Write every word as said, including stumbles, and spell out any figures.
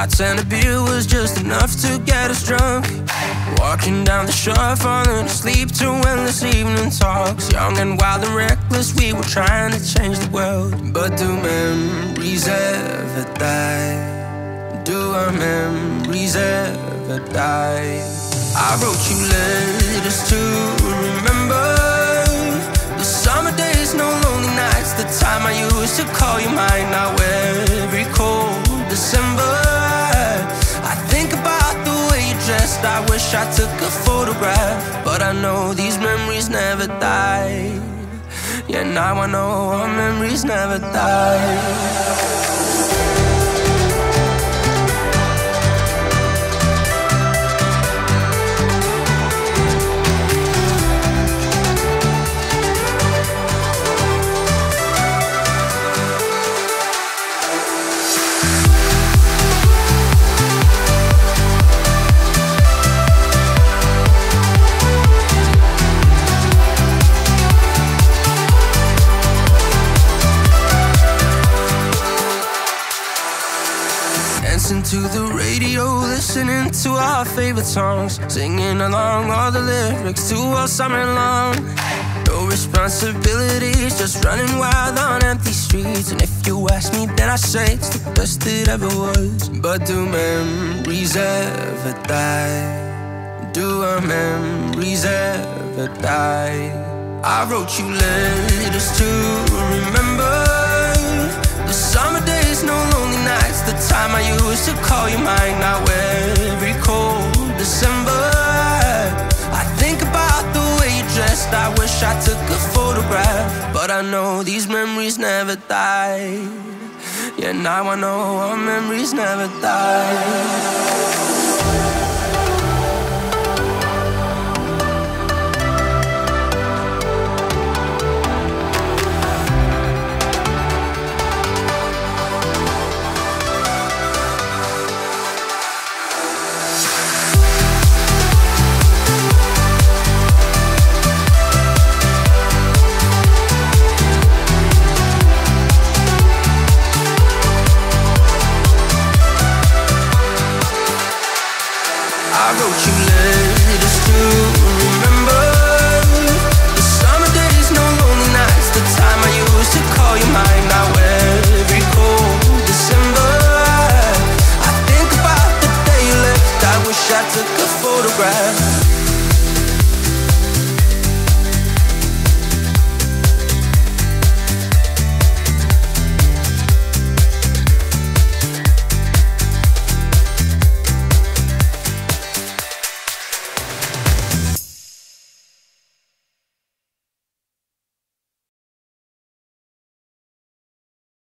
shots and a beer was just enough to get us drunk. Walking down the shore, falling asleep to endless evening talks. Young and wild and reckless, we were trying to change the world. But do memories ever die? Do our memories ever die? I wrote you letters to remember the summer days, no lonely nights, the time I used to call you mine. Now every cold December, I think about the way you dressed. I wish I took a photograph, but I know these memories never die. Yeah, now I know our memories never die. Dancing to the radio, listening to our favorite songs, singing along all the lyrics to all summer long. No responsibilities, just running wild on empty streets. And if you ask me, then I say it's the best it ever was. But do memories ever die? Do our memories ever die? I wrote you letters to remember the summer days, no lonely nights, the time I used to call you mine. Now every cold December, I think about the way you dressed. I wish I took a photograph, but I know these memories never die. Yeah, now I know our memories never die. I wrote you letters to remember the summer days, no lonely nights, the time I used to call you mine. Now every cold December, I think about the day you left. I wish I took a photograph.